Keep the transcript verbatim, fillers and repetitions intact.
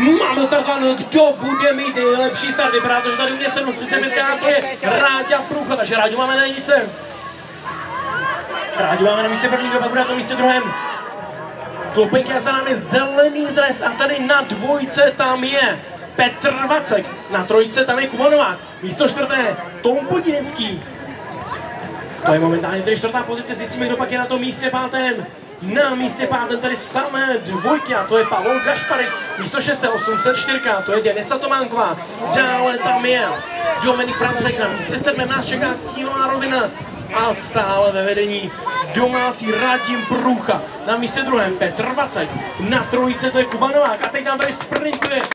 Máme startováno, kdo bude mít nejlepší start. Vypadá to, že tady u mě sedm čtyřicet pět to je Ráďa Průcha, takže Ráďu máme na jednice. Ráďu máme na místě první, kdo pak bude na tom místě druhém. Klopenky a za námi zelený dres a tady na dvojce tam je Petr Vacek, na trojce tam je Kuba Novák, místo čtvrté Tom Podinenský. To je momentálně tedy čtvrtá pozice, zjistíme, kdo pak je na tom místě pátém. Na místě pátém tady samé dvojky a to je Pavel Gašparik, místo šesté osm set čtyři, to je Denisa Tománková. Dále tam je Dominik Francek, na místě sedmém nás čeká cílová rovina. A stále ve vedení domácí Radim Průcha. Na místě druhém Petr Vacek. Na trojice to je Kuba Novák. A teď nám tady sprintuje